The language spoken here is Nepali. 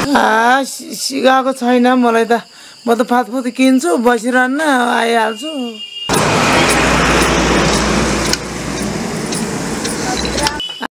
सिकाएको छैन मलाई त म त फातफुत किन्छु बसिरहन्न आइहाल्छु